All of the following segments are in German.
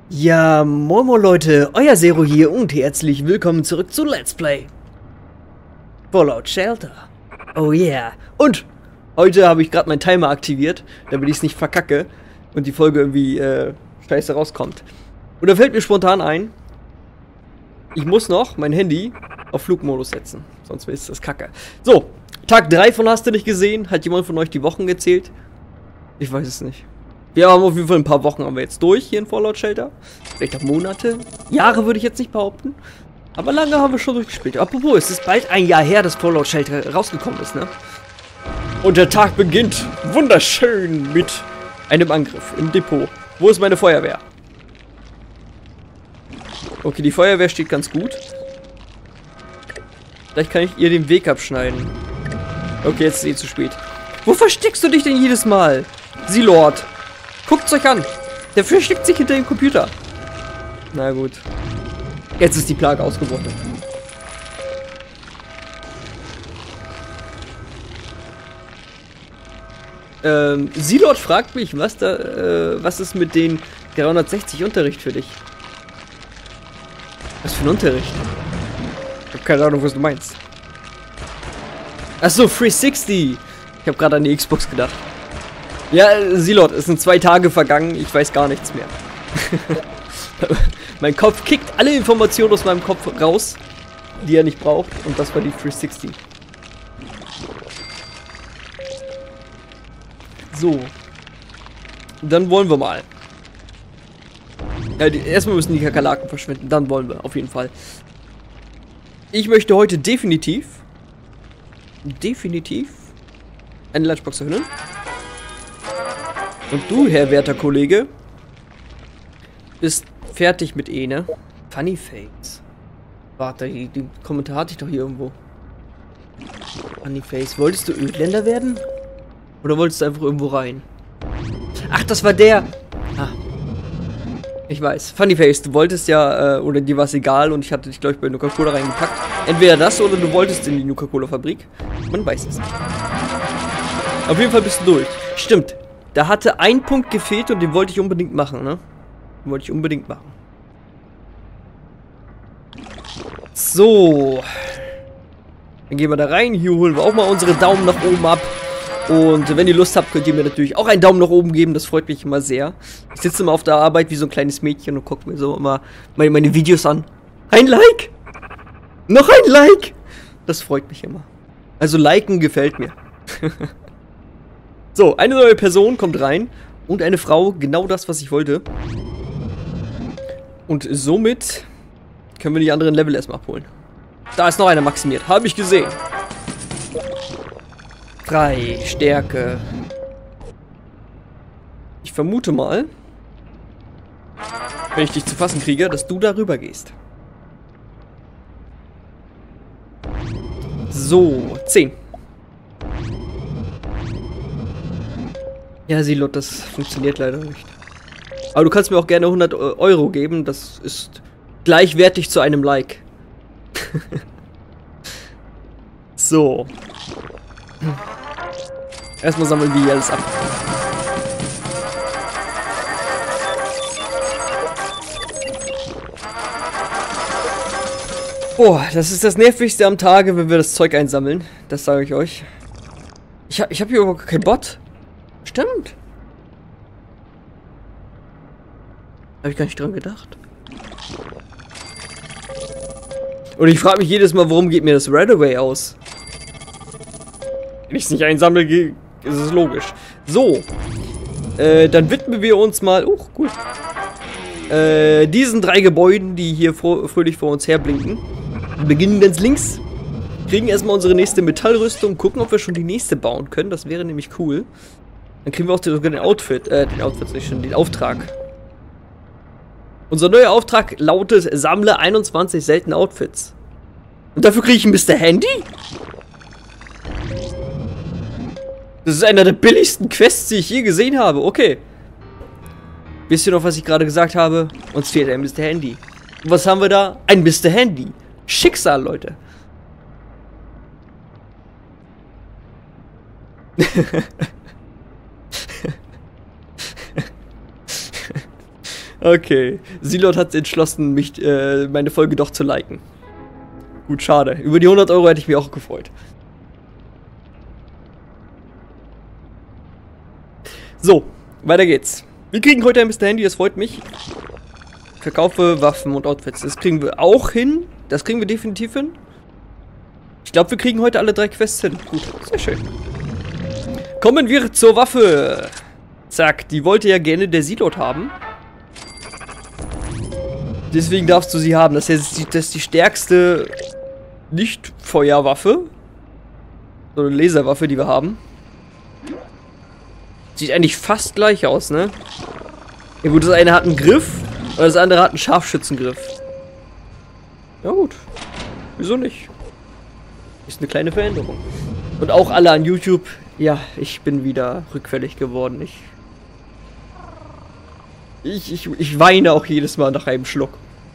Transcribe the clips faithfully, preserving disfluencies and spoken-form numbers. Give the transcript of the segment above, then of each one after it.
Ja, moin moin Leute, euer Zero hier und herzlich willkommen zurück zu Let's Play Fallout Shelter. Oh yeah. Und heute habe ich gerade meinen Timer aktiviert, damit ich es nicht verkacke und die Folge irgendwie äh, scheiße rauskommt. Und da fällt mir spontan ein, ich muss noch mein Handy auf Flugmodus setzen, sonst ist das kacke. So, Tag drei von hast du nicht gesehen? Hat jemand von euch die Wochen gezählt? Ich weiß es nicht. Wir haben auf jeden Fall ein paar Wochen haben wir jetzt durch hier in Fallout Shelter. Vielleicht auch Monate. Jahre würde ich jetzt nicht behaupten. Aber lange haben wir schon durchgespielt. Apropos, es ist bald ein Jahr her, dass Fallout Shelter rausgekommen ist, ne? Und der Tag beginnt wunderschön mit einem Angriff im Depot. Wo ist meine Feuerwehr? Okay, die Feuerwehr steht ganz gut. Vielleicht kann ich ihr den Weg abschneiden. Okay, jetzt ist eh zu spät. Wo versteckst du dich denn jedes Mal? Sealord. Guckt's euch an. Der versteckt sich hinter dem Computer. Na gut. Jetzt ist die Plage ausgebrochen. Ähm, Sealord fragt mich, was da, äh, was ist mit den dreihundertsechzig Unterricht für dich? Was für ein Unterricht? Ich hab keine Ahnung, was du meinst. Achso, dreihundertsechzig. Ich habe gerade an die Xbox gedacht. Ja, Sealord, es sind zwei Tage vergangen, ich weiß gar nichts mehr. Mein Kopf kickt alle Informationen aus meinem Kopf raus, die er nicht braucht, und das war die dreihundertsechzig. So. Dann wollen wir mal. Ja, die, erstmal müssen die Kakerlaken verschwinden, dann wollen wir, auf jeden Fall. Ich möchte heute definitiv, definitiv eine Lunchbox öffnen. Und du, Herr werter Kollege, bist fertig mit E, ne? Funny Face. Warte, die, die Kommentar hatte ich doch hier irgendwo. Funny Face. Wolltest du Ödländer werden? Oder wolltest du einfach irgendwo rein? Ach, das war der. Ah. Ich weiß. Funny Face, du wolltest ja, äh, oder dir war es egal und ich hatte dich, glaube ich, bei Nuka-Cola reingepackt. Entweder das oder du wolltest in die Nuka-Cola-Fabrik. Man weiß es nicht. Auf jeden Fall bist du durch. Stimmt. Da hatte ein Punkt gefehlt und den wollte ich unbedingt machen, ne? Den wollte ich unbedingt machen. So. Dann gehen wir da rein. Hier holen wir auch mal unsere Daumen nach oben ab. Und wenn ihr Lust habt, könnt ihr mir natürlich auch einen Daumen nach oben geben. Das freut mich immer sehr. Ich sitze immer auf der Arbeit wie so ein kleines Mädchen und gucke mir so immer meine, meine Videos an. Ein Like! Noch ein Like! Das freut mich immer. Also liken gefällt mir. So, eine neue Person kommt rein und eine Frau, genau das, was ich wollte. Und somit können wir die anderen Level erstmal abholen. Da ist noch einer maximiert, habe ich gesehen. Frei, Stärke. Ich vermute mal, wenn ich dich zu fassen kriege, dass du darüber gehst. So, zehn. Ja, Sealord, das funktioniert leider nicht. Aber du kannst mir auch gerne hundert Euro geben. Das ist gleichwertig zu einem Like. So. Erstmal sammeln wir hier alles ab. Boah, das ist das Nervigste am Tage, wenn wir das Zeug einsammeln. Das sage ich euch. Ich, ha ich habe hier überhaupt keinen Bot. Stimmt. Habe ich gar nicht dran gedacht. Und ich frage mich jedes Mal, warum geht mir das Redaway aus? Wenn ich es nicht einsammle, ist es logisch. So. Äh, dann widmen wir uns mal... Oh, gut. Äh, diesen drei Gebäuden, die hier fro fröhlich vor uns herblinken. Wir beginnen ganz links. Kriegen erstmal unsere nächste Metallrüstung. Gucken, ob wir schon die nächste bauen können. Das wäre nämlich cool. Dann kriegen wir auch sogar den Outfit, äh, den Outfit nicht schon, den Auftrag. Unser neuer Auftrag lautet, sammle einundzwanzig seltene Outfits. Und dafür kriege ich ein Mister Handy? Das ist einer der billigsten Quests, die ich je gesehen habe. Okay. Wisst ihr noch, was ich gerade gesagt habe? Uns fehlt ein Mister Handy. Und was haben wir da? Ein Mister Handy. Schicksal, Leute. Okay. Silot hat entschlossen, mich, äh, meine Folge doch zu liken. Gut, schade. Über die hundert Euro hätte ich mich auch gefreut. So, weiter geht's. Wir kriegen heute ein Mister Handy, das freut mich. Verkaufe Waffen und Outfits. Das kriegen wir auch hin. Das kriegen wir definitiv hin. Ich glaube, wir kriegen heute alle drei Quests hin. Gut, sehr schön. Kommen wir zur Waffe. Zack, die wollte ja gerne der Silot haben. Deswegen darfst du sie haben. Das ist die, das ist die stärkste Nicht-Feuerwaffe. So eine Laserwaffe, die wir haben. Sieht eigentlich fast gleich aus, ne? Ja gut, das eine hat einen Griff und das andere hat einen Scharfschützengriff. Ja gut. Wieso nicht? Ist eine kleine Veränderung. Und auch alle an YouTube. Ja, ich bin wieder rückfällig geworden. Ich, ich, ich, ich weine auch jedes Mal nach einem Schluck.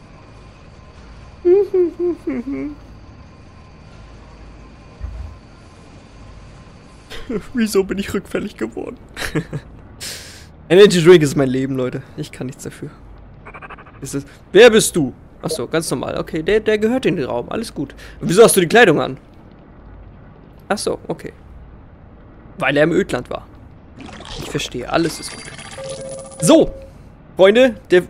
Wieso bin ich rückfällig geworden? Energy Drink ist mein Leben, Leute. Ich kann nichts dafür. Ist es? Wer bist du? Achso, ganz normal. Okay, der, der gehört in den Raum. Alles gut. Wieso hast du die Kleidung an? Achso, okay. Weil er im Ödland war. Ich verstehe. Alles ist gut. So, Freunde, der...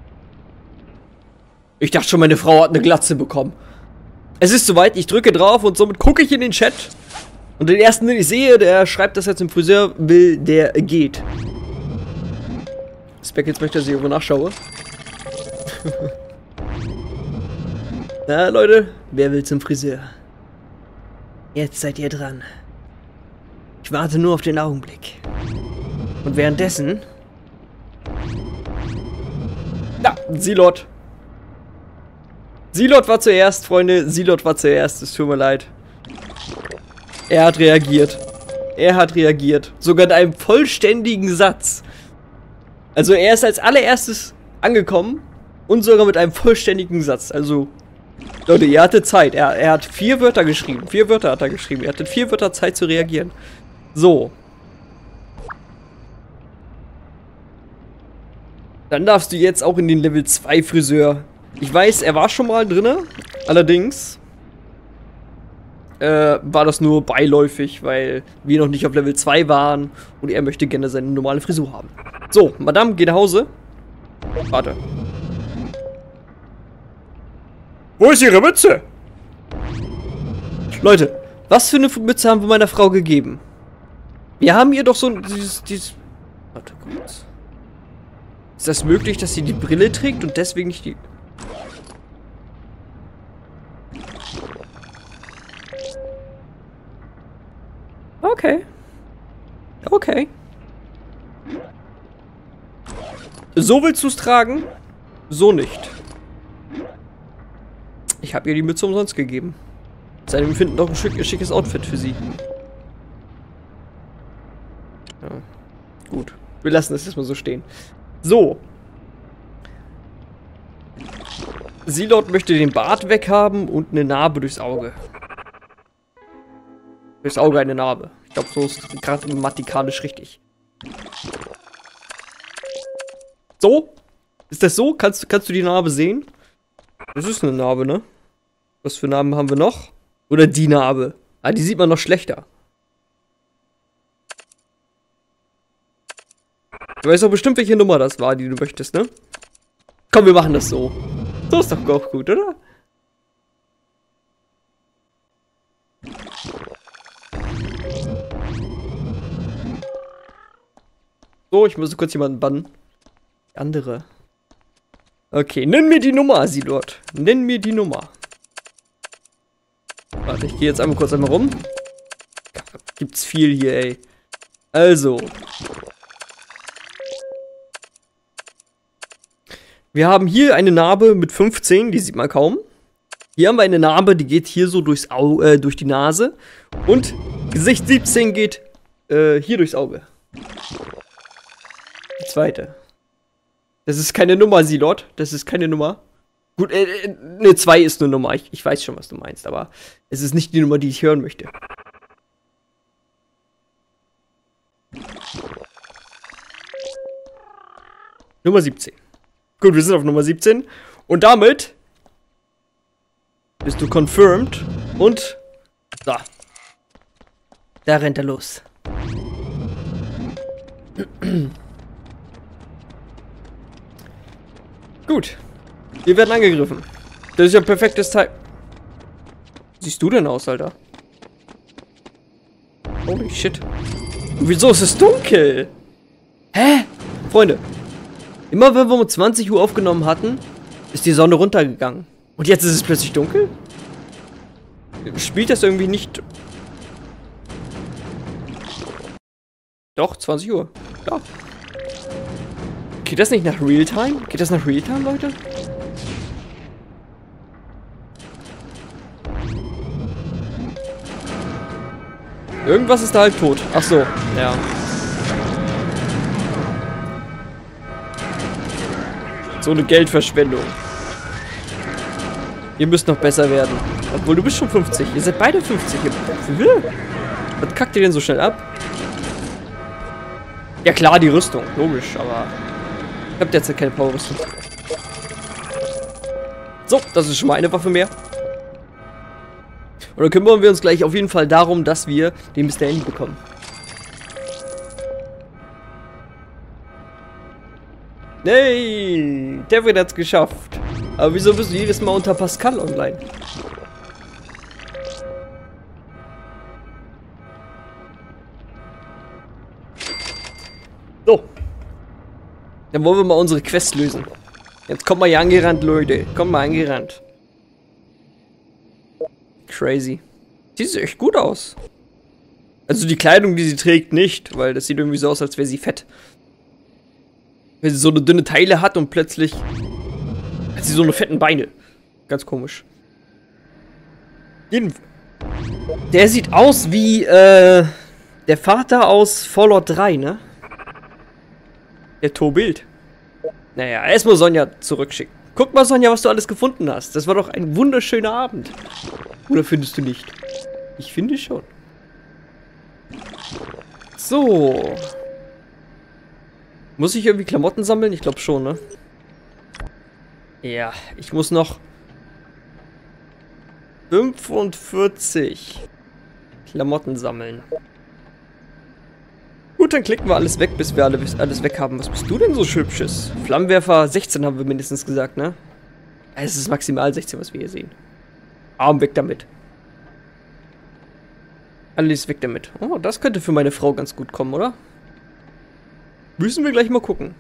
Ich dachte schon, meine Frau hat eine Glatze bekommen. Es ist soweit. Ich drücke drauf und somit gucke ich in den Chat. Und den ersten, den ich sehe, der schreibt, dass er zum Friseur will, der geht. Speck, jetzt möchte, dass ich irgendwo nachschaue. Na, Leute, wer will zum Friseur? Jetzt seid ihr dran. Ich warte nur auf den Augenblick. Und währenddessen... Ja, Silot. Silot war zuerst, Freunde. Silot war zuerst. Es tut mir leid. Er hat reagiert. Er hat reagiert. Sogar in einem vollständigen Satz. Also er ist als allererstes angekommen und sogar mit einem vollständigen Satz. Also, Leute, ihr hattet Zeit. Er, er hat vier Wörter geschrieben. Vier Wörter hat er geschrieben. Ihr hattet vier Wörter Zeit zu reagieren. So. Dann darfst du jetzt auch in den Level zwei Friseur. Ich weiß, er war schon mal drinne. Allerdings... Äh, war das nur beiläufig, weil wir noch nicht auf Level zwei waren und er möchte gerne seine normale Frisur haben. So, Madame, geh nach Hause. Warte. Wo ist Ihre Mütze? Leute, was für eine Mütze haben wir meiner Frau gegeben? Wir haben ihr doch so ein... Dieses, dieses Warte kurz. Ist das möglich, dass sie die Brille trägt und deswegen nicht die... Okay. Okay. So willst du es tragen? So nicht. Ich habe ihr die Mütze umsonst gegeben. Seitdem wir finden doch ein schick, schickes Outfit für sie. Ja. Gut. Wir lassen es erstmal so stehen. So. Silot möchte den Bart weghaben und eine Narbe durchs Auge. Durchs Auge eine Narbe. Ich glaube, so ist gerade grammatikalisch richtig. So? Ist das so? Kannst, kannst du die Narbe sehen? Das ist eine Narbe, ne? Was für Narben haben wir noch? Oder die Narbe? Ah, die sieht man noch schlechter. Du weißt doch bestimmt, welche Nummer das war, die du möchtest, ne? Komm, wir machen das so. So ist doch auch gut, oder? So, ich muss kurz jemanden bannen. Die andere. Okay, nenn mir die Nummer, Silot. Nenn mir die Nummer. Warte, ich gehe jetzt einmal kurz einmal rum. Gibt's viel hier, ey. Also. Wir haben hier eine Narbe mit fünfzehn, die sieht man kaum. Hier haben wir eine Narbe, die geht hier so durchs Au äh, durch die Nase. Und Gesicht siebzehn geht äh, hier durchs Auge. Die zweite. Das ist keine Nummer, Silot. Das ist keine Nummer. Gut, äh, ne, zwei ist eine Nummer. Ich, ich weiß schon, was du meinst, aber es ist nicht die Nummer, die ich hören möchte. Nummer siebzehn. Gut, wir sind auf Nummer siebzehn. Und damit bist du confirmed. Und so. Da rennt er los. Gut. Wir werden angegriffen. Das ist ja perfektes Teil. Wie siehst du denn aus, Alter? Holy shit. Wieso ist es dunkel? Hä? Freunde. Immer wenn wir um zwanzig Uhr aufgenommen hatten, ist die Sonne runtergegangen. Und jetzt ist es plötzlich dunkel? Spielt das irgendwie nicht... Doch, zwanzig Uhr. Ja. Geht das nicht nach Realtime? Geht das nach Realtime, Leute? Irgendwas ist da halt tot. Ach so, ja. So eine Geldverschwendung. Ihr müsst noch besser werden. Obwohl, du bist schon fünfzig. Ihr seid beide fünfzig. Was kackt ihr denn so schnell ab? Ja klar, die Rüstung. Logisch, aber... Ich hab derzeit keine Power-Rüstung. So, das ist schon mal eine Waffe mehr. Und dann kümmern wir uns gleich auf jeden Fall darum, dass wir den Mister Andy bekommen. Nein, Devin hat's geschafft. Aber wieso bist du jedes Mal unter Pascal online? So. Dann wollen wir mal unsere Quest lösen. Jetzt kommt mal hier angerannt, Leute. Kommt mal angerannt. Crazy. Die sieht echt gut aus. Also die Kleidung, die sie trägt, nicht. Weil das sieht irgendwie so aus, als wäre sie fett. Weil sie so eine dünne Teile hat und plötzlich hat sie so eine fetten Beine. Ganz komisch. Jeden Der sieht aus wie äh, der Vater aus Fallout drei, ne? Der Tobild. Naja, erstmal Sonja zurückschicken. Guck mal, Sonja, was du alles gefunden hast. Das war doch ein wunderschöner Abend. Oder findest du nicht? Ich finde schon. So. Muss ich irgendwie Klamotten sammeln? Ich glaube schon, ne? Ja, ich muss noch fünfundvierzig Klamotten sammeln. Gut, dann klicken wir alles weg, bis wir alle, alles weg haben. Was bist du denn so hübsches? Flammenwerfer sechzehn haben wir mindestens gesagt, ne? Es ist maximal sechzehn, was wir hier sehen. Arm weg damit. Alles weg damit. Oh, das könnte für meine Frau ganz gut kommen, oder? Müssen wir gleich mal gucken.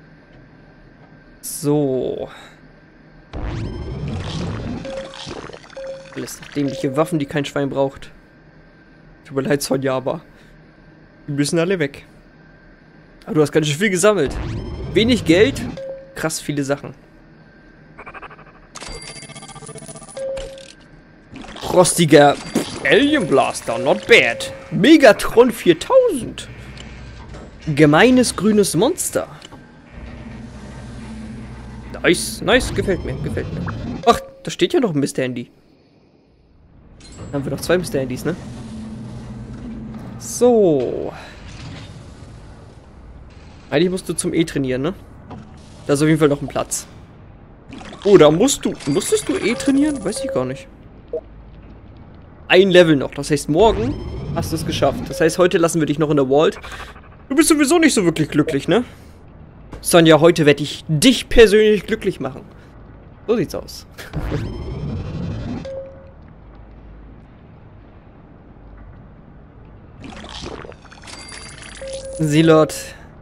So. Alles dämliche Waffen, die kein Schwein braucht. Tut mir leid, Sonja, aber die müssen alle weg. Aber du hast ganz schön viel gesammelt. Wenig Geld, krass viele Sachen. Rostiger Alien Blaster, not bad. Megatron viertausend. Gemeines grünes Monster. Nice, nice, gefällt mir, gefällt mir. Ach, da steht ja noch ein Mister Andy. Dann haben wir noch zwei Mister Andys, ne? So. Eigentlich musst du zum E trainieren, ne? Da ist auf jeden Fall noch ein Platz. Oh, da musst du... Musstest du E trainieren? Weiß ich gar nicht. Ein Level noch. Das heißt, morgen hast du es geschafft. Das heißt, heute lassen wir dich noch in der Vault. Du bist sowieso nicht so wirklich glücklich, ne? Sonja, heute werde ich dich persönlich glücklich machen. So sieht's aus. Seelord.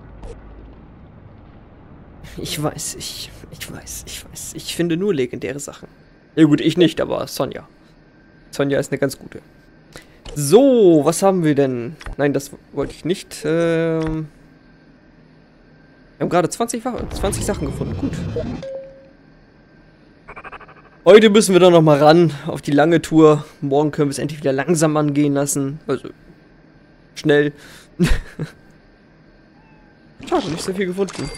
Ich weiß, ich, ich weiß, ich weiß. Ich finde nur legendäre Sachen. Ja gut, ich nicht, aber Sonja. Sonja ist eine ganz gute. So, was haben wir denn? Nein, das wollte ich nicht. Ähm wir haben gerade zwanzig, zwanzig Sachen gefunden. Gut. Heute müssen wir doch noch mal ran auf die lange Tour. Morgen können wir es endlich wieder langsam angehen lassen. Also, schnell. Schade, nicht so viel gefunden.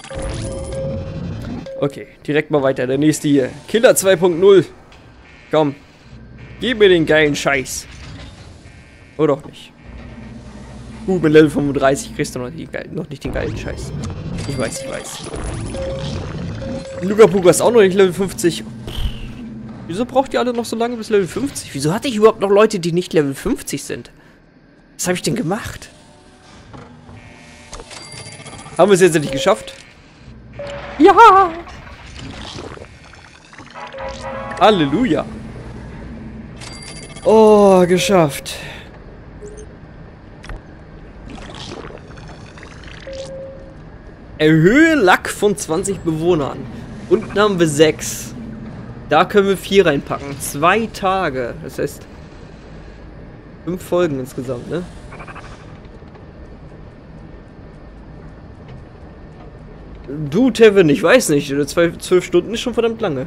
Okay, direkt mal weiter. Der nächste hier. Killer zwei Punkt null. Komm. Gib mir den geilen Scheiß. Oder auch nicht. Gut, mit Level fünfunddreißig kriegst du noch, die, noch nicht den geilen Scheiß. Ich weiß, ich weiß. Lugapuga ist auch noch nicht Level fünfzig. Wieso braucht ihr alle noch so lange bis Level fünfzig? Wieso hatte ich überhaupt noch Leute, die nicht Level fünfzig sind? Was habe ich denn gemacht? Haben wir es jetzt endlich geschafft? Ja! Halleluja! Oh, geschafft. Erhöhe Lack von zwanzig Bewohnern. Unten haben wir sechs. Da können wir vier reinpacken. Zwei Tage. Das heißt, fünf Folgen insgesamt, ne? Du, Tevin, ich weiß nicht. Zwei, zwölf Stunden ist schon verdammt lange.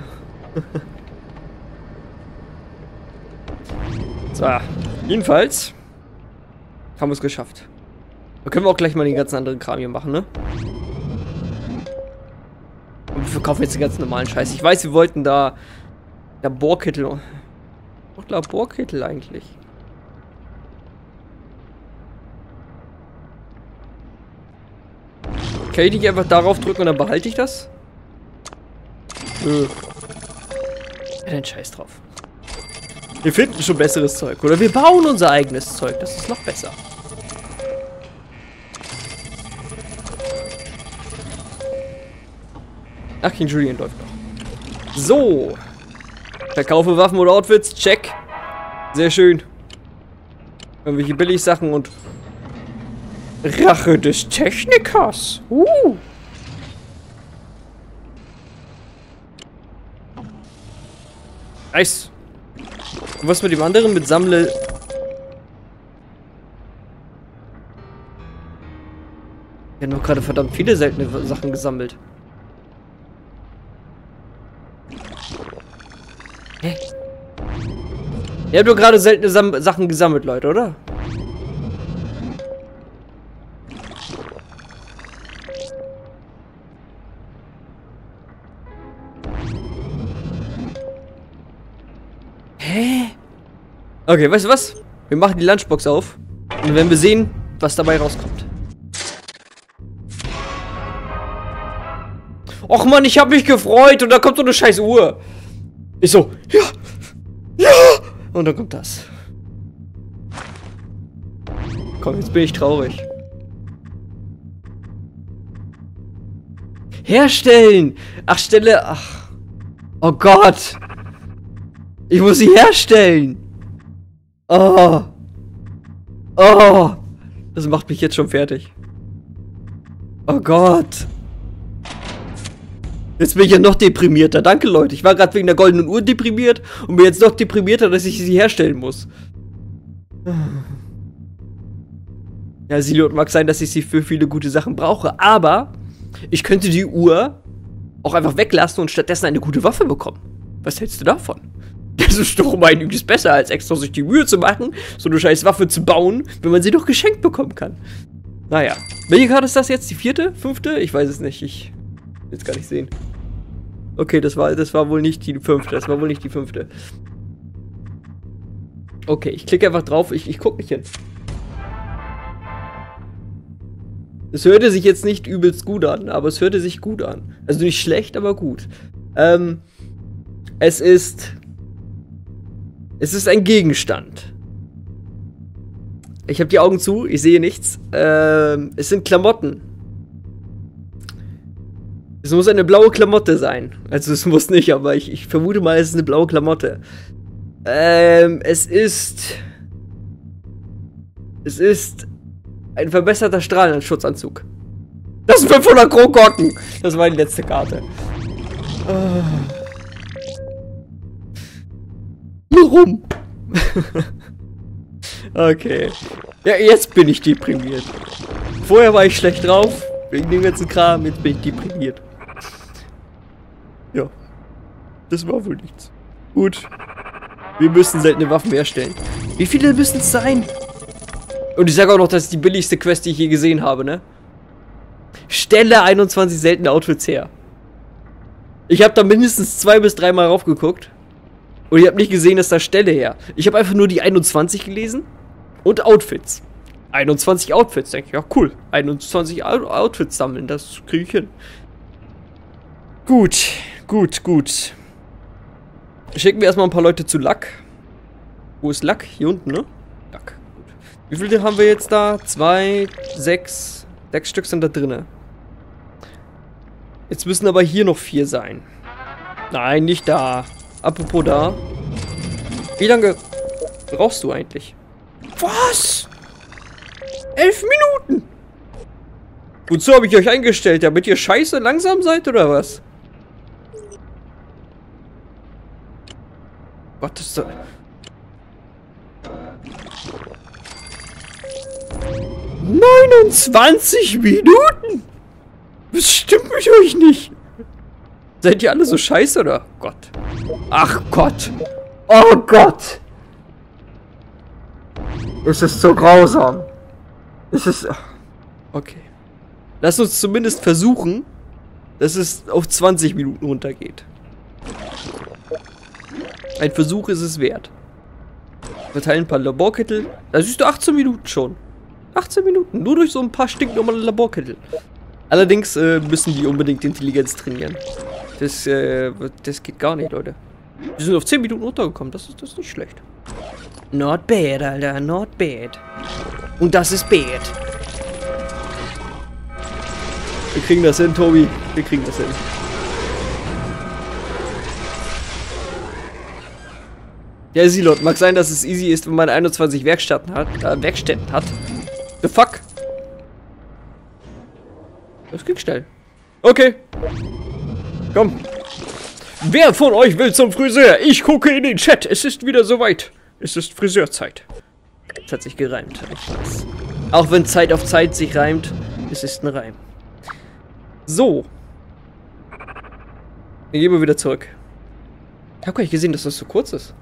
So, jedenfalls haben wir es geschafft. Da können wir auch gleich mal den ganzen anderen Kram hier machen, ne? Und wir verkaufen jetzt den ganzen normalen Scheiß. Ich weiß, wir wollten da der Bohrkittel. Ach klar, Bohrkittel eigentlich. Kann ich nicht einfach darauf drücken und dann behalte ich das? Nö. Ja, den Scheiß drauf. Wir finden schon besseres Zeug. Oder wir bauen unser eigenes Zeug. Das ist noch besser. Ach, King Julian läuft noch. So. Verkaufe Waffen oder Outfits. Check. Sehr schön. Irgendwelche Billigsachen und Rache des Technikers. Uh. Nice. Und was mit dem anderen? Mit Sammle... Wir haben doch gerade verdammt viele seltene Sachen gesammelt. Hä? Ihr habt doch gerade seltene Sam Sachen gesammelt, Leute, oder? Hä? Okay, weißt du was? Wir machen die Lunchbox auf und dann werden wir sehen, was dabei rauskommt. Och Mann, ich hab mich gefreut und da kommt so eine scheiß Uhr. Ich so, ja, ja. Und dann kommt das. Komm, jetzt bin ich traurig. Herstellen! Ach, Stelle, ach. Oh Gott. Ich muss sie herstellen. Oh. Oh. Das macht mich jetzt schon fertig. Oh Gott. Jetzt bin ich ja noch deprimierter. Danke, Leute. Ich war gerade wegen der goldenen Uhr deprimiert und bin jetzt noch deprimierter, dass ich sie herstellen muss. Ja, Silot, mag sein, dass ich sie für viele gute Sachen brauche, aber ich könnte die Uhr auch einfach weglassen und stattdessen eine gute Waffe bekommen. Was hältst du davon? Das ist doch um einiges besser, als extra sich die Mühe zu machen, so eine scheiß Waffe zu bauen, wenn man sie doch geschenkt bekommen kann. Naja. Welche Karte ist das jetzt? Die vierte? Fünfte? Ich weiß es nicht. Ich will es gar nicht sehen. Okay, das war, das war wohl nicht die fünfte. Das war wohl nicht die fünfte. Okay, ich klicke einfach drauf. Ich, ich gucke nicht hin. Es hörte sich jetzt nicht übelst gut an, aber es hörte sich gut an. Also nicht schlecht, aber gut. Ähm, es ist... Es ist ein Gegenstand. Ich habe die Augen zu, ich sehe nichts. Ähm, es sind Klamotten. Es muss eine blaue Klamotte sein. Also es muss nicht, aber ich, ich vermute mal, es ist eine blaue Klamotte. Ähm, es ist... Es ist ein verbesserter Strahlenschutzanzug. Das sind fünfhundert Krokotten. Das war die letzte Karte. Oh. Warum? Okay. Ja, jetzt bin ich deprimiert. Vorher war ich schlecht drauf, wegen dem ganzen Kram, jetzt bin ich deprimiert. Ja. Das war wohl nichts. Gut. Wir müssen seltene Waffen herstellen. Wie viele müssen es sein? Und ich sage auch noch, das ist die billigste Quest, die ich je gesehen habe, ne? Stelle einundzwanzig seltene Outfits her. Ich habe da mindestens zwei bis dreimal raufgeguckt. Und ich habe nicht gesehen, dass da Stelle her. Ich habe einfach nur die einundzwanzig gelesen. Und Outfits. einundzwanzig Outfits. Denke ich, ja cool. einundzwanzig Outfits sammeln, das kriege ich hin. Gut, gut, gut. Schicken wir erstmal ein paar Leute zu Lack. Wo ist Lack? Hier unten, ne? Lack. Gut. Wie viele haben wir jetzt da? Zwei, sechs. Sechs Stück sind da drinne. Jetzt müssen aber hier noch vier sein. Nein, nicht da. Apropos da. Wie lange brauchst du eigentlich? Was? Elf Minuten? Wozu habe ich euch eingestellt? Damit ihr scheiße langsam seid, oder was? Gott, das ist doch... neunundzwanzig Minuten? Das stimmt mit euch nicht. Seid ihr alle so scheiße, oder? Gott. Ach Gott. Oh Gott. Es ist so grausam. Es ist... Okay. Lass uns zumindest versuchen, dass es auf zwanzig Minuten runtergeht. Ein Versuch ist es wert. Verteilen ein paar Laborkittel. Da siehst du achtzehn Minuten schon. achtzehn Minuten. Nur durch so ein paar stinknormale Laborkittel. Allerdings äh, müssen die unbedingt Intelligenz trainieren. Das, äh, das geht gar nicht, Leute. Wir sind auf zehn Minuten runtergekommen. Das ist, das ist nicht schlecht. Not bad, Alter. Not bad. Und das ist bad. Wir kriegen das hin, Tobi. Wir kriegen das hin. Ja, Silot, mag sein, dass es easy ist, wenn man einundzwanzig Werkstätten hat. Äh, Werkstätten hat. The fuck? Das ging schnell. Okay. Komm. Wer von euch will zum Friseur? Ich gucke in den Chat. Es ist wieder soweit. Es ist Friseurzeit. Es hat sich gereimt. Ich weiß. Auch wenn Zeit auf Zeit sich reimt, es ist ein Reim. So. Dann gehen wir wieder zurück. Ich habe gar nicht gesehen, dass das so kurz ist.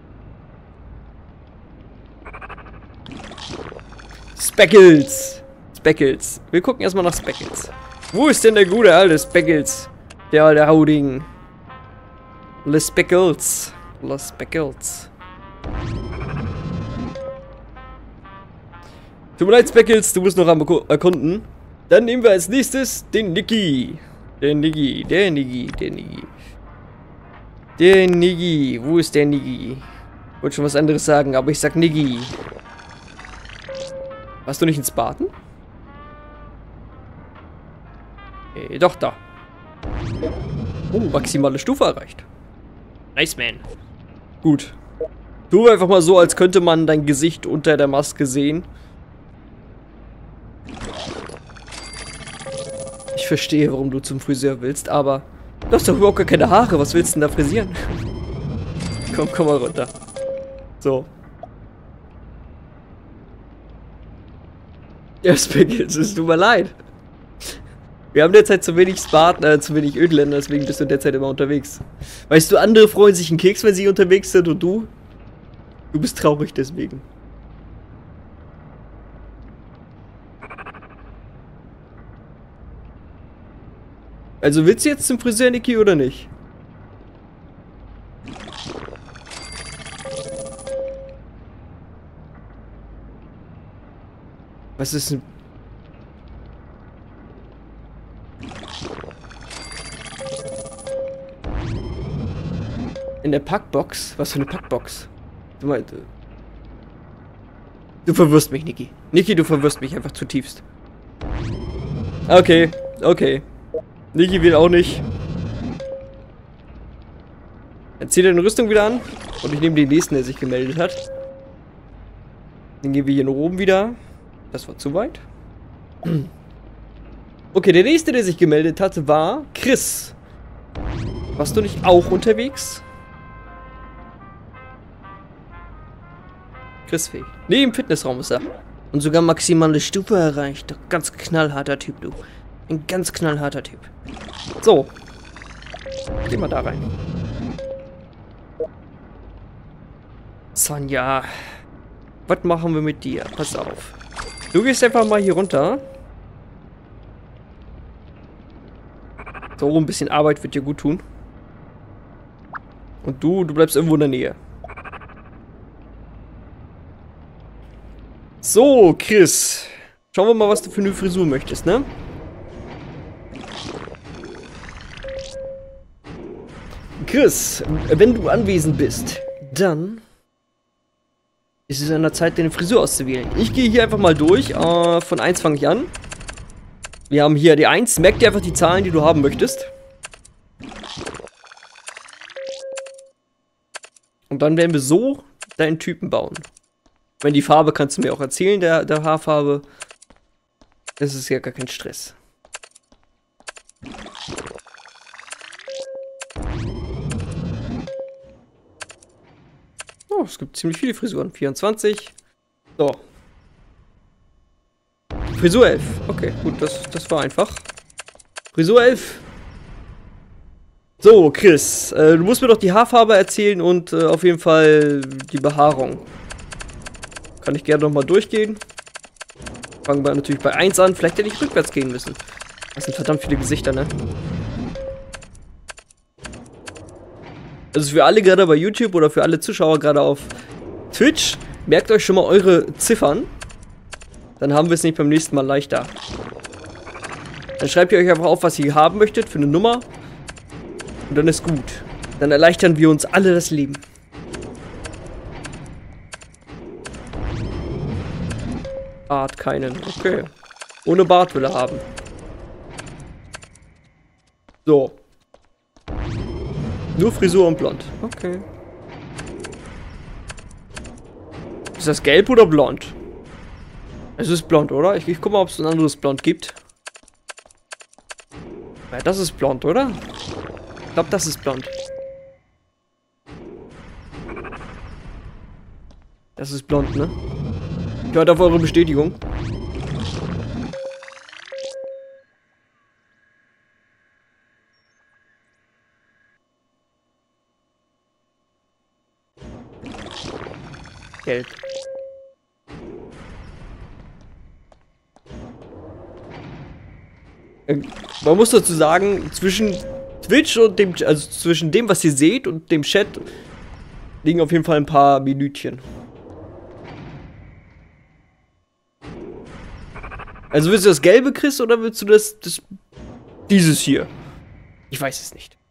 Speckles. Speckles. Wir gucken erstmal nach Speckles. Wo ist denn der gute alte Speckles? Der alte Hauding. Les Speckles. Les Speckles. Tut mir leid, Speckles, du musst noch am erkunden. Dann nehmen wir als nächstes den Niki. Der Niki, der Niki, der Niki. Der Niki. Wo ist der Niki? Ich wollte schon was anderes sagen, aber ich sag Niki. Warst du nicht in Spartan? Äh, doch, da. Oh, maximale Stufe erreicht. Nice, man. Gut. Tu einfach mal so, als könnte man dein Gesicht unter der Maske sehen. Ich verstehe, warum du zum Friseur willst, aber du hast doch überhaupt gar keine Haare. Was willst du denn da frisieren? Komm, komm mal runter. So. Ja, Spiggles, es tut mir leid. Wir haben derzeit zu wenig Spartan, äh, zu wenig Ödländer, deswegen bist du derzeit immer unterwegs. Weißt du, andere freuen sich einen Keks, wenn sie unterwegs sind, und du? Du bist traurig deswegen. Also willst du jetzt zum Friseur, Niki, oder nicht? Was ist denn... In der Packbox? Was für eine Packbox? Du meinst... Du verwirrst mich, Niki. Niki, du verwirrst mich einfach zutiefst. Okay, okay. Niki will auch nicht. Dann zieht er eine Rüstung wieder an. Und ich nehme den nächsten, der sich gemeldet hat. Dann gehen wir hier nach oben wieder. Das war zu weit. Okay, der nächste, der sich gemeldet hatte, war Chris. Warst du nicht auch unterwegs? Chris fähig. Nee, im Fitnessraum ist er. Und sogar maximale Stufe erreicht. Ganz knallharter Typ, du. Ein ganz knallharter Typ. So. Geh mal da rein. Sonja. Was machen wir mit dir? Pass auf. Du gehst einfach mal hier runter. So, ein bisschen Arbeit wird dir gut tun. Und du, du bleibst irgendwo in der Nähe. So, Chris. Schauen wir mal, was du für eine Frisur möchtest, ne? Chris, wenn du anwesend bist, dann ist es an der Zeit, deine Frisur auszuwählen. Ich gehe hier einfach mal durch. Äh, von eins fange ich an. Wir haben hier die eins. Merk dir einfach die Zahlen, die du haben möchtest. Und dann werden wir so deinen Typen bauen. Wenn die Farbe kannst du mir auch erzählen, der, der Haarfarbe. Das ist ja gar kein Stress. Oh, es gibt ziemlich viele Frisuren. vierundzwanzig. So. Frisur elf. Okay, gut, das, das war einfach. Frisur elf. So, Chris, äh, du musst mir doch die Haarfarbe erzählen und äh, auf jeden Fall die Behaarung. Kann ich gerne nochmal durchgehen. Fangen wir natürlich bei eins an. Vielleicht hätte ich rückwärts gehen müssen. Das sind verdammt viele Gesichter, ne? Also für alle gerade bei YouTube oder für alle Zuschauer gerade auf Twitch, merkt euch schon mal eure Ziffern. Dann haben wir es nicht beim nächsten Mal leichter. Dann schreibt ihr euch einfach auf, was ihr haben möchtet für eine Nummer. Und dann ist gut. Dann erleichtern wir uns alle das Leben. Bart keinen. Okay. Ohne Bart will er haben. So. Nur Frisur und blond. Okay. Ist das gelb oder blond? Es ist blond, oder? Ich, ich guck mal, ob es ein anderes Blond gibt. Ja, das ist blond, oder? Ich glaube, das ist blond. Das ist blond, ne? Ich warte auf eure Bestätigung. Gelb. Man muss dazu sagen, zwischen Twitch und dem, also zwischen dem, was ihr seht und dem Chat, liegen auf jeden Fall ein paar Minütchen. Also willst du das Gelbe, Chris, oder willst du das, das dieses hier? Ich weiß es nicht.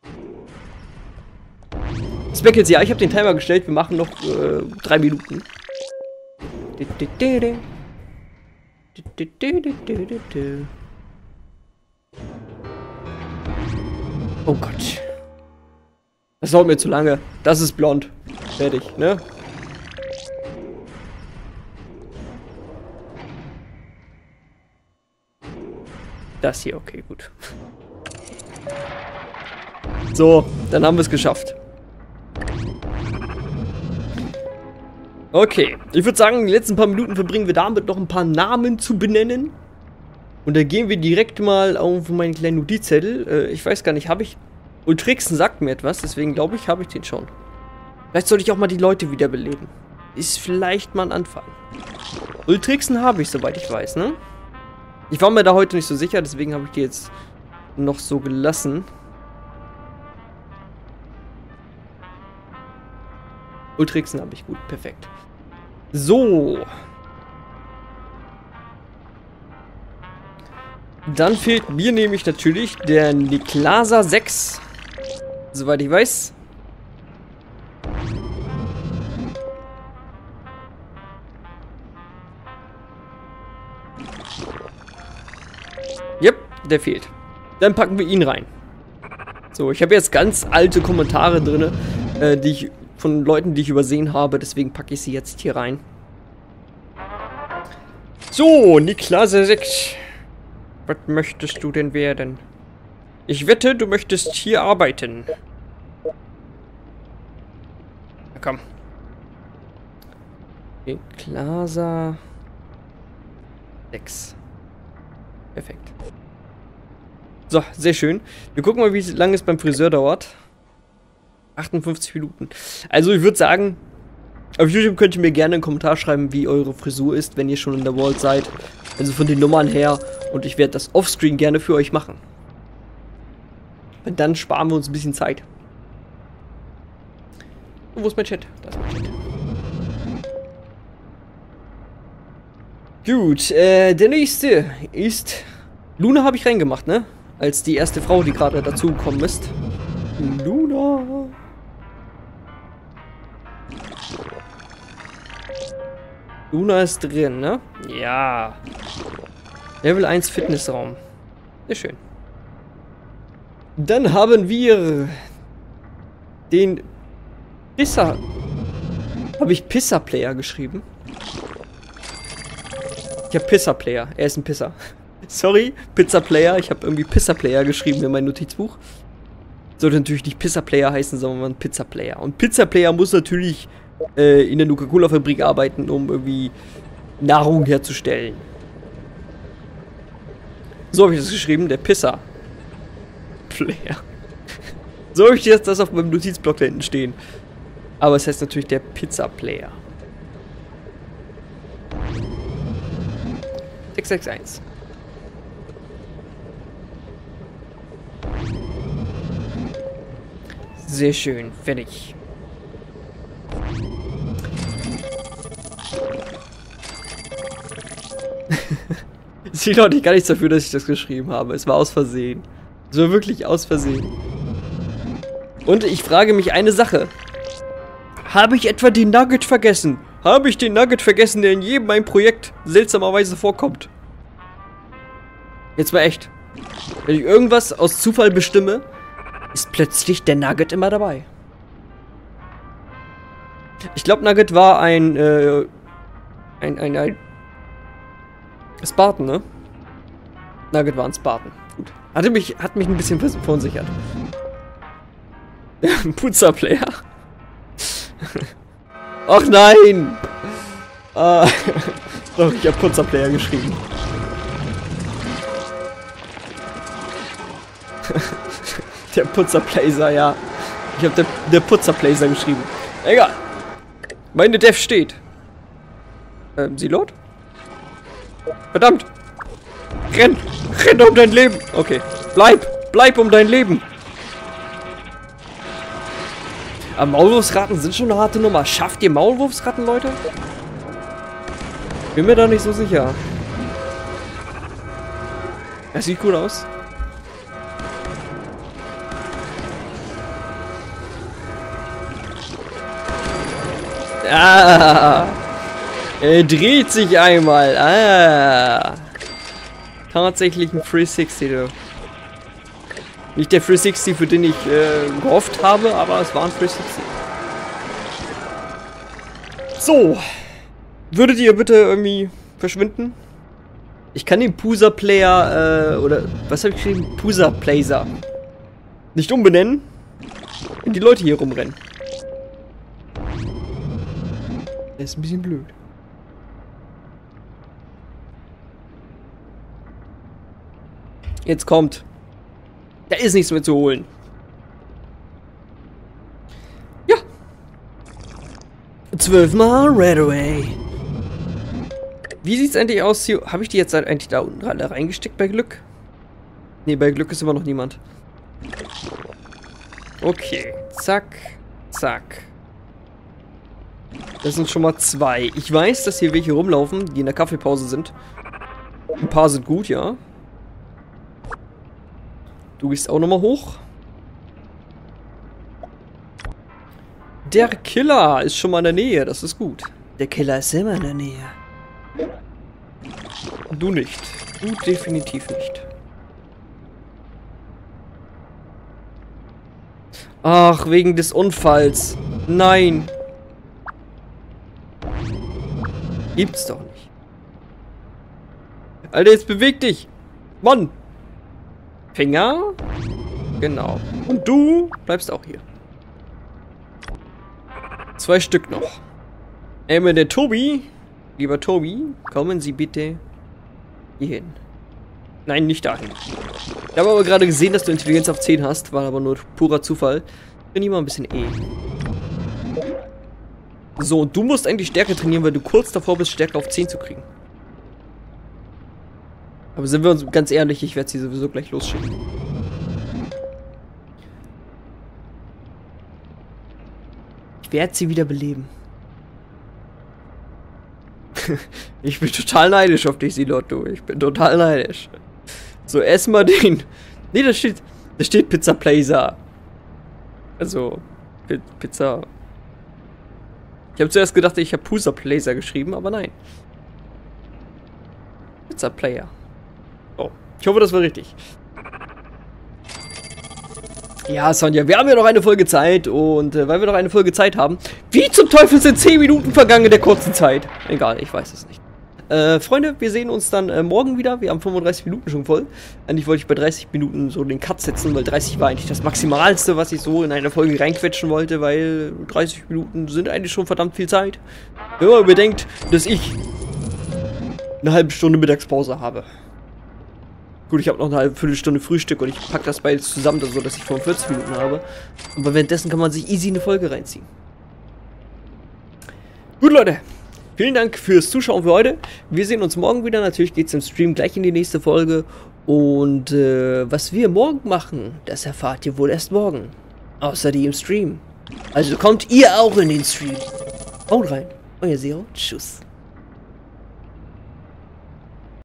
Speckles, ja, ich habe den Timer gestellt. Wir machen noch äh, drei Minuten. Oh Gott. Das dauert mir zu lange. Das ist blond. Fertig, ne? Das hier, okay, gut. So, dann haben wir es geschafft. Okay, ich würde sagen, die letzten paar Minuten verbringen wir damit, noch ein paar Namen zu benennen. Und da gehen wir direkt mal auf meinen kleinen Notizzettel. Äh, ich weiß gar nicht, habe ich... Ultrixen sagt mir etwas, deswegen glaube ich, habe ich den schon. Vielleicht sollte ich auch mal die Leute wiederbeleben. Ist vielleicht mal ein Anfang. Ultrixen habe ich, soweit ich weiß, ne? Ich war mir da heute nicht so sicher, deswegen habe ich die jetzt noch so gelassen. Ultrixen habe ich, gut, perfekt. So. Dann fehlt mir nämlich natürlich der Niklasa sechs. Soweit ich weiß. Yep, der fehlt. Dann packen wir ihn rein. So, ich habe jetzt ganz alte Kommentare drin, äh, die ich von Leuten, die ich übersehen habe. Deswegen packe ich sie jetzt hier rein. So, Niklasa sechs. Was möchtest du denn werden? Ich wette, du möchtest hier arbeiten. Na komm. Niklasa sechs. Perfekt. So, sehr schön. Wir gucken mal, wie lange es beim Friseur dauert. achtundfünfzig Minuten. Also ich würde sagen, auf YouTube könnt ihr mir gerne einen Kommentar schreiben, wie eure Frisur ist, wenn ihr schon in der Vault seid. Also von den Nummern her. Und ich werde das offscreen gerne für euch machen. Und dann sparen wir uns ein bisschen Zeit. Und wo ist mein Chat? Da ist mein Chat. Gut, äh, der nächste ist... Luna habe ich reingemacht, ne? Als die erste Frau, die gerade dazugekommen ist. Luna. Luna ist drin, ne? Ja. Level eins Fitnessraum. Sehr schön. Dann haben wir den Pisser. Habe ich Pisser-Player geschrieben? Ich habe Pisser-Player. Er ist ein Pisser. Sorry, Pizza-Player. Ich habe irgendwie Pisser-Player geschrieben in mein Notizbuch. Sollte natürlich nicht Pisser-Player heißen, sondern Pizza-Player. Und Pizza-Player muss natürlich äh, in der Nuka-Cola-Fabrik arbeiten, um irgendwie Nahrung herzustellen. So habe ich das geschrieben, der Pisser. Player. So habe ich jetzt das auf meinem Notizblock da hinten stehen. Aber es heißt natürlich der Pizza-Player. sechs sechs eins. Sehr schön, fertig. Sie Leute, gar nichts dafür, dass ich das geschrieben habe. Es war aus Versehen. Es war wirklich aus Versehen. Und ich frage mich eine Sache. Habe ich etwa den Nugget vergessen? Habe ich den Nugget vergessen, der in jedem mein Projekt seltsamerweise vorkommt? Jetzt mal echt. Wenn ich irgendwas aus Zufall bestimme, ist plötzlich der Nugget immer dabei. Ich glaube, Nugget war ein, äh, ein, ein, ein Spartan, ne? Nugget war ein Spartan. Gut. Hatte mich, hat mich ein bisschen verunsichert. Ein Pizza-Player. Ach nein! Ah, doch, ich habe Pizza-Player geschrieben. Der Putzerplacer, ja. Ich habe der, der Putzerplacer geschrieben. Egal. Meine Def steht. Ähm, Silot? Verdammt! Renn! Renn um dein Leben! Okay. Bleib! Bleib um dein Leben! Aber Maulwurfsratten sind schon eine harte Nummer. Schafft ihr Maulwurfsratten, Leute? Bin mir da nicht so sicher. Das sieht gut aus. Ah! Er dreht sich einmal. Ah! Tatsächlich ein drei sechzig, du. Nicht der drei sechzig, für den ich äh, gehofft habe, aber es war ein drei sechzig. So. Würdet ihr bitte irgendwie verschwinden? Ich kann den Pusa-Player, äh, oder, was habe ich geschrieben? Pusa-Placer. Nicht umbenennen, wenn die Leute hier rumrennen. Das ist ein bisschen blöd. Jetzt kommt. Da ist nichts mehr zu holen. Ja. Zwölfmal Redaway. Wie sieht's eigentlich aus hier? Habe ich die jetzt eigentlich da unten alle reingesteckt bei Glück? Ne, bei Glück ist immer noch niemand. Okay. Zack. Zack. Das sind schon mal zwei. Ich weiß, dass hier welche rumlaufen, die in der Kaffeepause sind. Ein paar sind gut, ja. Du gehst auch nochmal hoch. Der Killer ist schon mal in der Nähe, das ist gut. Der Killer ist immer in der Nähe. Du nicht. Du definitiv nicht. Ach, wegen des Unfalls. Nein. Gibt's doch nicht. Alter, jetzt beweg dich. Mann. Finger. Genau. Und du bleibst auch hier. Zwei Stück noch. Einmal der Tobi. Lieber Tobi, kommen Sie bitte hier hin. Nein, nicht dahin. Ich habe aber gerade gesehen, dass du Intelligenz auf zehn hast. War aber nur purer Zufall. Bin ich mal ein bisschen E. So, und du musst eigentlich Stärke trainieren, weil du kurz davor bist, Stärke auf zehn zu kriegen. Aber sind wir uns ganz ehrlich, ich werde sie sowieso gleich losschicken. Ich werde sie wieder beleben. Ich bin total neidisch auf dich, Silot, du. Ich bin total neidisch. So, erstmal den... Ne, da steht... Da steht Pizza Placer. Also, P Pizza. Ich habe zuerst gedacht, ich habe Pizza Placer geschrieben, aber nein. Pizza Player. Oh, ich hoffe, das war richtig. Ja, Sonja, wir haben ja noch eine Folge Zeit und äh, weil wir noch eine Folge Zeit haben, wie zum Teufel sind zehn Minuten vergangen in der kurzen Zeit? Egal, ich weiß es nicht. Äh, Freunde, wir sehen uns dann äh, morgen wieder. Wir haben fünfunddreißig Minuten schon voll. Eigentlich wollte ich bei dreißig Minuten so den Cut setzen, weil dreißig war eigentlich das Maximalste, was ich so in eine Folge reinquetschen wollte, weil dreißig Minuten sind eigentlich schon verdammt viel Zeit. Wenn man bedenkt, dass ich eine halbe Stunde Mittagspause habe. Gut, ich habe noch eine halbe Viertelstunde Frühstück und ich packe das beides zusammen, so dass ich fünfundvierzig Minuten habe. Aber währenddessen kann man sich easy eine Folge reinziehen. Gut, Leute. Vielen Dank fürs Zuschauen für heute. Wir sehen uns morgen wieder. Natürlich geht es im Stream gleich in die nächste Folge. Und äh, was wir morgen machen, das erfahrt ihr wohl erst morgen. Außer die im Stream. Also kommt ihr auch in den Stream. Haut rein. Euer Zero. Tschüss.